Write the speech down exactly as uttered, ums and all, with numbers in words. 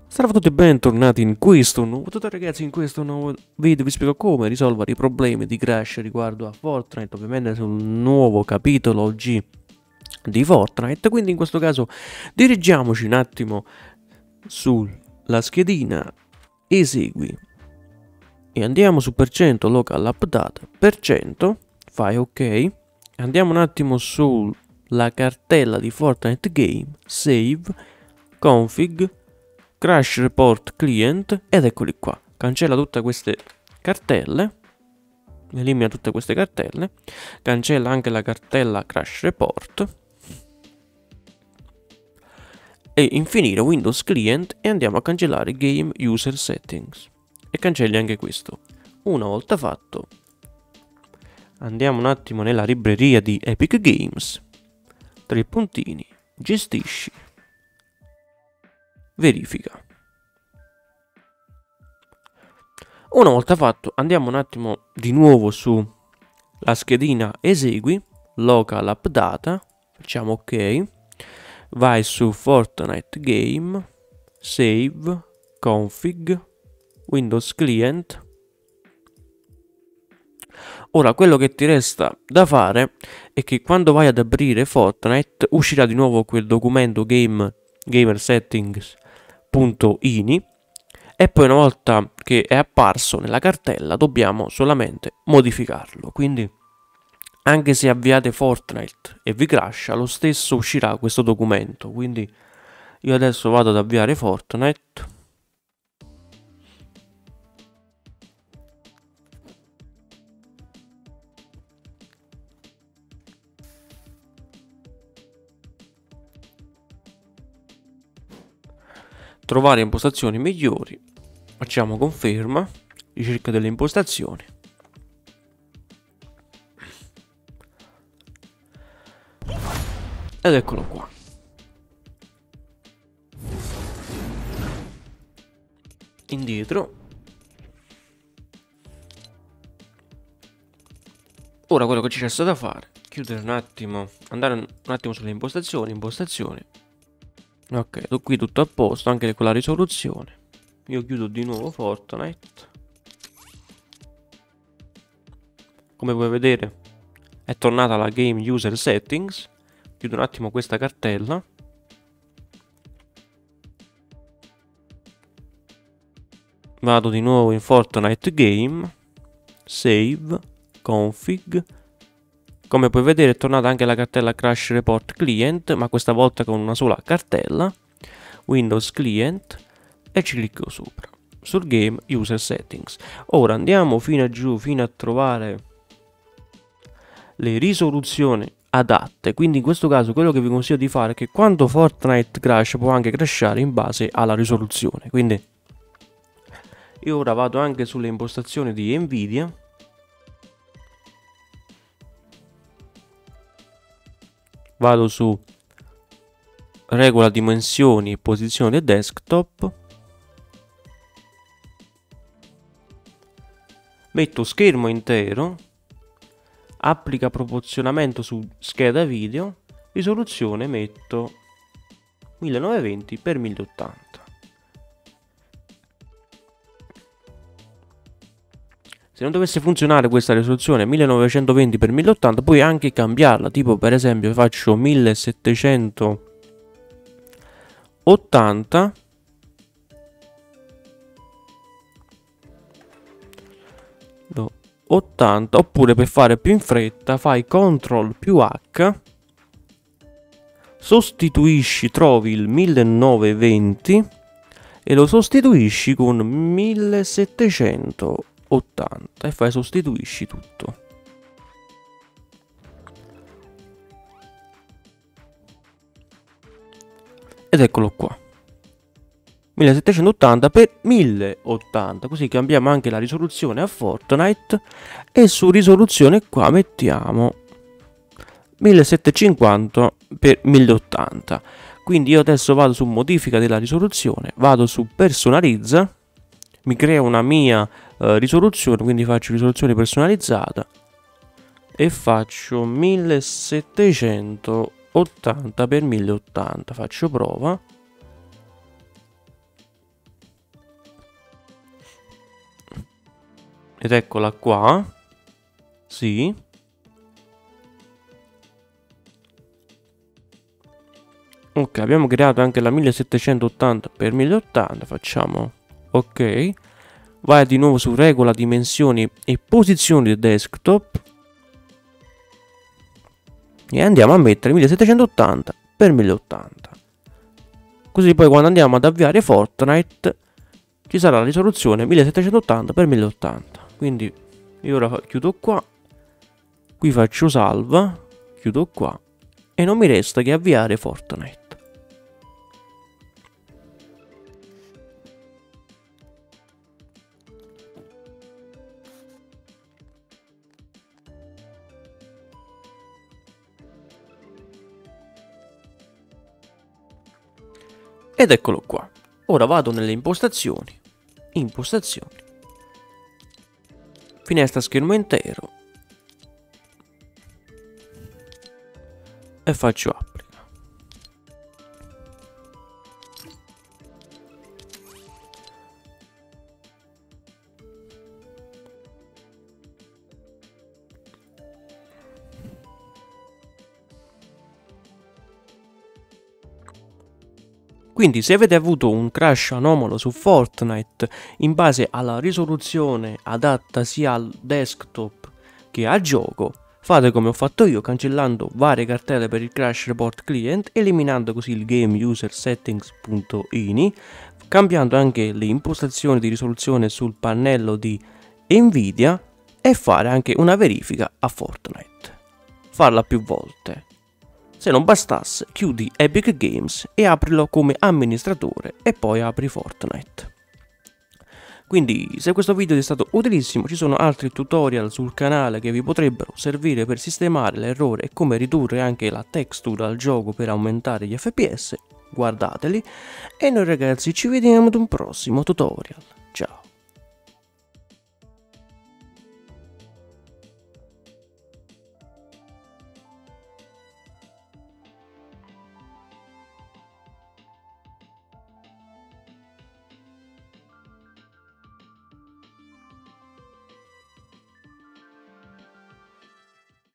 Salve a tutti e bentornati in questo nuovo tutorial, ragazzi. In questo nuovo video vi spiego come risolvere i problemi di crash riguardo a Fortnite, ovviamente sul nuovo capitolo O G di Fortnite. Quindi in questo caso dirigiamoci un attimo sulla schedina esegui e andiamo su per cento local update per cento, fai ok, andiamo un attimo sulla cartella di Fortnite Game, save, config, Crash Report Client, ed eccoli qua. Cancella tutte queste cartelle, elimina tutte queste cartelle, cancella anche la cartella Crash Report e infinire Windows Client e andiamo a cancellare Game User Settings e cancelli anche questo. Una volta fatto andiamo un attimo nella libreria di Epic Games, tre puntini, gestisci, verifica. Una volta fatto andiamo un attimo di nuovo su la schedina esegui, local update, facciamo ok, vai su Fortnite Game, save, config, Windows Client. Ora quello che ti resta da fare è che quando vai ad aprire Fortnite uscirà di nuovo quel documento game gamer settings .ini e poi una volta che è apparso nella cartella dobbiamo solamente modificarlo. Quindi anche se avviate Fortnite e vi crasha, lo stesso uscirà questo documento. Quindi io adesso vado ad avviare Fortnite, trovare impostazioni migliori, facciamo conferma, ricerca delle impostazioni ed eccolo qua. Indietro. Ora quello che ci resta da fare, chiudere un attimo, andare un attimo sulle impostazioni, impostazioni. Ok, qui tutto a posto, anche con la risoluzione. Io chiudo di nuovo Fortnite. Come puoi vedere è tornata la Game User Settings. Chiudo un attimo questa cartella. Vado di nuovo in Fortnite Game, save, config. Come puoi vedere è tornata anche la cartella Crash Report Client, ma questa volta con una sola cartella, Windows Client, e ci clicco sopra, sul Game User Settings. Ora andiamo fino a giù, fino a trovare le risoluzioni adatte. Quindi in questo caso quello che vi consiglio di fare è che quando Fortnite crash può anche crashare in base alla risoluzione. Quindi io ora vado anche sulle impostazioni di Nvidia, vado su regola dimensioni e posizione del desktop, metto schermo intero, applica proporzionamento su scheda video, risoluzione metto millenovecentoventi per mille ottanta. Se non dovesse funzionare questa risoluzione millenovecentoventi per mille ottanta puoi anche cambiarla, tipo per esempio faccio millesettecentottanta ottanta, oppure per fare più in fretta fai control più H, sostituisci, trovi il millenovecentoventi e lo sostituisci con millesettecentottanta e fai sostituisci tutto. Ed eccolo qua, millesettecentottanta per mille ottanta, così cambiamo anche la risoluzione a Fortnite e su risoluzione qua mettiamo millesettecentocinquanta per mille ottanta. Quindi io adesso vado su modifica della risoluzione, vado su personalizza, mi crea una mia uh, risoluzione, quindi faccio risoluzione personalizzata e faccio millesettecentottanta per mille ottanta, faccio prova Ed eccola qua. Sì. Ok, abbiamo creato anche la millesettecentottanta per mille ottanta. Facciamo ok. Vai di nuovo su regola, dimensioni e posizioni del desktop. E andiamo a mettere millesettecentottanta per mille ottanta. Così poi quando andiamo ad avviare Fortnite ci sarà la risoluzione millesettecentottanta per mille ottanta. Quindi io ora chiudo qua, qui faccio salva, chiudo qua e non mi resta che avviare Fortnite. Ed eccolo qua. Ora vado nelle impostazioni, impostazioni, finestra schermo intero e faccio applica. Quindi se avete avuto un crash anomalo su Fortnite in base alla risoluzione adatta sia al desktop che al gioco, fate come ho fatto io, cancellando varie cartelle per il crash report client, eliminando così il game user settings.ini, cambiando anche le impostazioni di risoluzione sul pannello di Nvidia e fare anche una verifica a Fortnite. Farla più volte. Se non bastasse, chiudi Epic Games e aprilo come amministratore e poi apri Fortnite. Quindi, se questo video ti è stato utilissimo, ci sono altri tutorial sul canale che vi potrebbero servire per sistemare l'errore e come ridurre anche la texture al gioco per aumentare gli F P S. Guardateli e noi ragazzi ci vediamo ad un prossimo tutorial. Ciao!